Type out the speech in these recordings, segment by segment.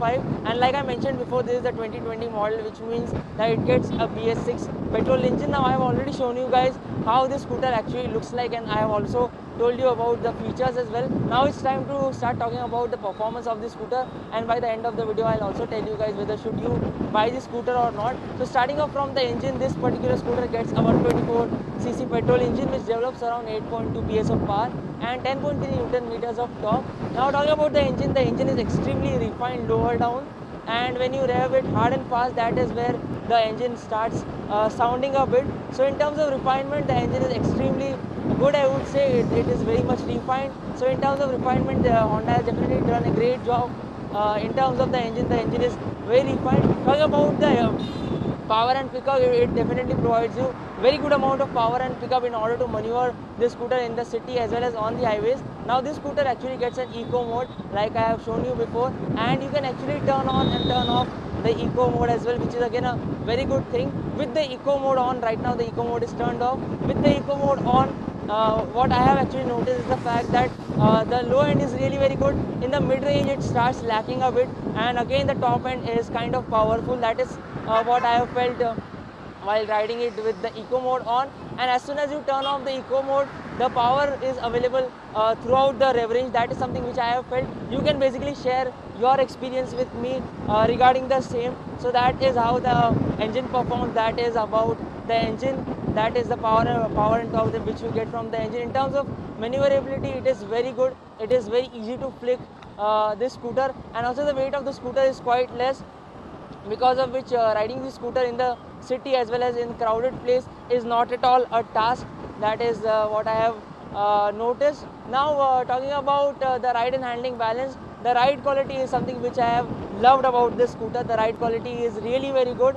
2025, and like I mentioned before, this is the 2020 model, which means that it gets a BS6 petrol engine. Now I have already shown you guys how this scooter actually looks like, and I have also told you about the features as well. Now it's time to start talking about the performance of this scooter, and by the end of the video I'll also tell you guys whether should you buy this scooter or not. So starting off from the engine, this particular scooter gets a 124cc petrol engine which develops around 8.2 PS of power and 10.3 Newton meters of torque. Now talking about the engine is extremely refined lower down, and when you rev it hard and fast, that is where the engine starts sounding a bit. So in terms of refinement, the engine is extremely good, I would say. It is very much refined. So in terms of refinement, Honda has definitely done a great job. In terms of the engine is very refined. Talking about the power and pickup, it definitely provides you very good amount of power and pickup in order to maneuver this scooter in the city as well as on the highways. Now this scooter actually gets an eco mode like I have shown you before, and you can actually turn on and turn off the eco mode as well, which is again a very good thing. With the eco mode on, right now the eco mode is turned off. With the eco mode on, what I have actually noticed is the fact that the low end is really very good. In the mid range it starts lacking a bit, and again the top end is kind of powerful. That is what I have felt while riding it with the eco mode on. And as soon as you turn off the eco mode, the power is available throughout the rev range. That is something which I have felt. You can basically share your experience with me regarding the same. So that is how the engine performs. That is about the engine. That is the power and torque which you get from the engine. In terms of maneuverability, it is very good. It is very easy to flick this scooter, and also the weight of the scooter is quite less, because of which riding the scooter in the city as well as in crowded place is not at all a task. That is what I have noticed. Now talking about the ride and handling balance, the ride quality is something which I have loved about this scooter. The ride quality is really very good.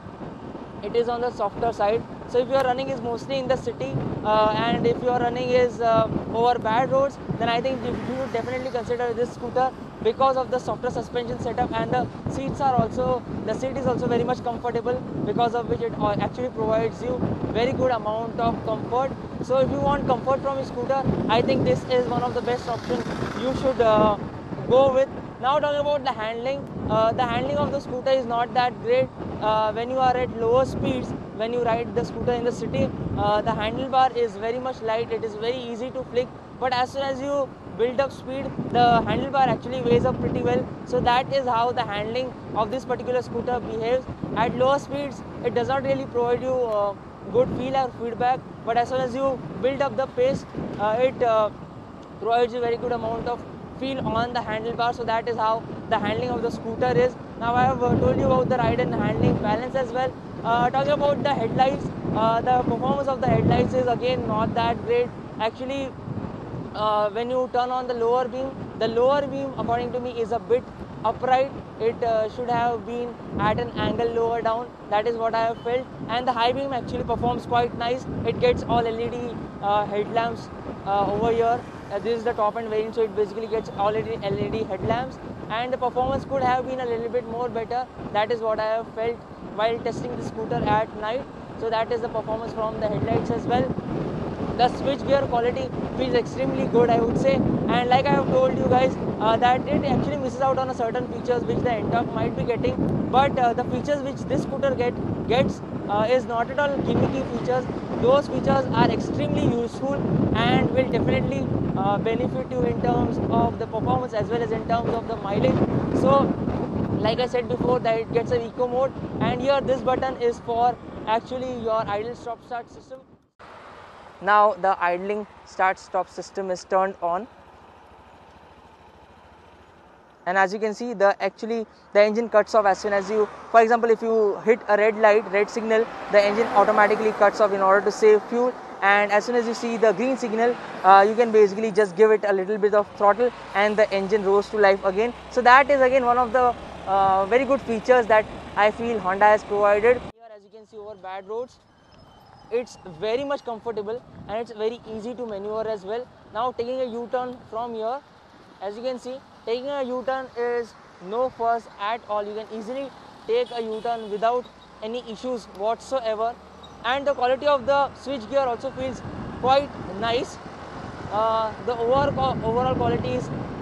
It is on the softer side. So if your running is mostly in the city and if your running is over bad roads, then I think you should definitely consider this scooter because of the softer suspension setup, and the seat is also very much comfortable, because of which it actually provides you very good amount of comfort. So if you want comfort from a scooter, I think this is one of the best options you should go with. Now talking about the handling of the scooter is not that great. When you are at lower speeds, when you ride the scooter in the city, the handlebar is very much light. It is very easy to flick, but as soon as you build up speed, the handlebar actually weighs up pretty well. So that is how the handling of this particular scooter behaves. At lower speeds, it does not really provide you good feel or feedback, but as soon as you build up the pace, it provides you very good amount of feel on the handlebar. So that is how the handling of the scooter is. Now I have told you about the ride and handling balance as well. Talking about the headlights, the performance of the headlights is again not that great. Actually, when you turn on the lower beam according to me is a bit upright. It should have been at an angle lower down. That is what I have felt. And the high beam actually performs quite nice. It gets all LED headlamps over here. This is the top end variant, so it basically gets all LED headlamps, and the performance could have been a little bit more better. That is what I have felt while testing the scooter at night. So that is the performance from the headlights as well. The switch gear quality feels extremely good, I would say, and like I have told you guys that it actually misses out on a certain features which the NTORQ might be getting, but the features which this scooter gets is not at all gimmicky features. Those features are extremely useful and will definitely benefit you in terms of the performance as well as in terms of the mileage. So like I said before, that it gets an eco mode, and here this button is for actually your idle stop start system. Now the idling start stop system is turned on, and as you can see, the engine cuts off as soon as you, for example, if you hit a red signal, the engine automatically cuts off in order to save fuel. And as soon as you see the green signal, you can basically just give it a little bit of throttle and the engine roars to life again. So that is again one of the very good features that I feel Honda has provided. Here as you can see, over bad roads, it's very much comfortable and it's very easy to maneuver as well. Now taking a U-turn from here, as you can see, taking a U-turn is no fuss at all. You can easily take a U-turn without any issues whatsoever, and the quality of the switch gear also feels quite nice. The overall quality is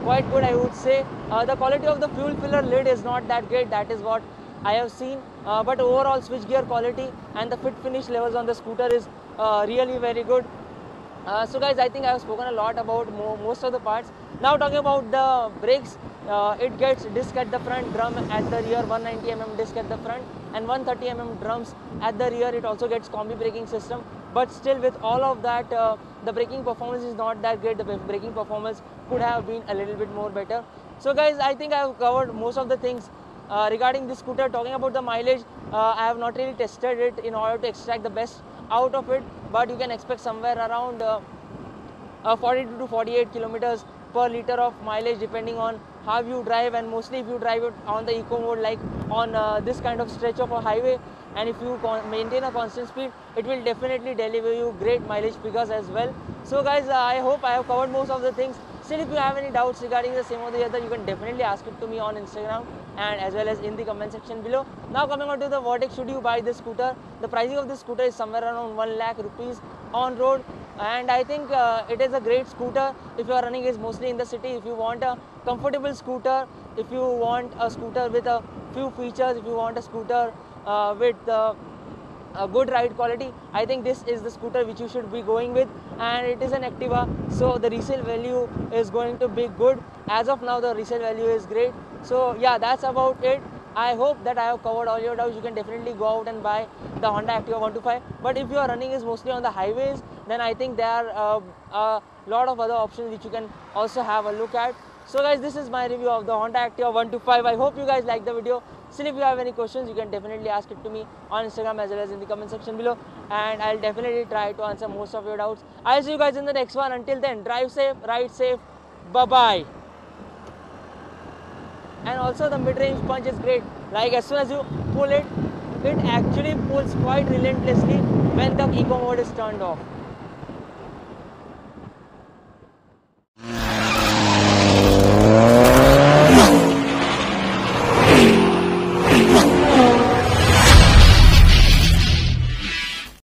quite good, I would say. The quality of the fuel filler lid is not that great, that is what I have seen, but overall switchgear quality and the fit finish levels on the scooter is really very good. So guys, I think I have spoken a lot about most of the parts. Now talking about the brakes, it gets disc at the front, drum at the rear, 190mm disc at the front and 130mm drums at the rear. It also gets combi braking system, but still with all of that, the braking performance is not that great. The braking performance could have been a little bit more better. So guys, I think I have covered most of the things regarding this scooter. Talking about the mileage, I have not really tested it in order to extract the best out of it, but you can expect somewhere around 42 to 48 kilometers per liter of mileage, depending on how you drive, and mostly if you drive it on the eco mode, like on this kind of stretch of a highway, and if you maintain a constant speed, it will definitely deliver you great mileage figures as well. So guys, I hope I have covered most of the things. Still, if you have any doubts regarding the same or the other, you can definitely ask it to me on Instagram and as well as in the comment section below. Now coming on to the verdict, should you buy this scooter? The pricing of this scooter is somewhere around 1 lakh rupees on road, and I think it is a great scooter if you are running is mostly in the city. If you want a comfortable scooter, if you want a scooter with a few features, if you want a scooter with a good ride quality, I think this is the scooter which you should be going with, and it is an Activa, so the resale value is going to be good. As of now, the resale value is great. So yeah, that's about it. I hope that I have covered all your doubts. You can definitely go out and buy the Honda Activa 125, but if you are running is mostly on the highways, then I think there are a lot of other options which you can also have a look at. So guys, this is my review of the Honda Activa 125. I hope you guys like the video. Still, if you have any questions, you can definitely ask it to me on Instagram as well as in the comment section below, and I'll definitely try to answer most of your doubts. I'll see you guys in the next one. Until then, drive safe, ride safe, bye bye. And also the mid-range punch is great. Like as soon as you pull it, it actually pulls quite relentlessly when the eco mode is turned off.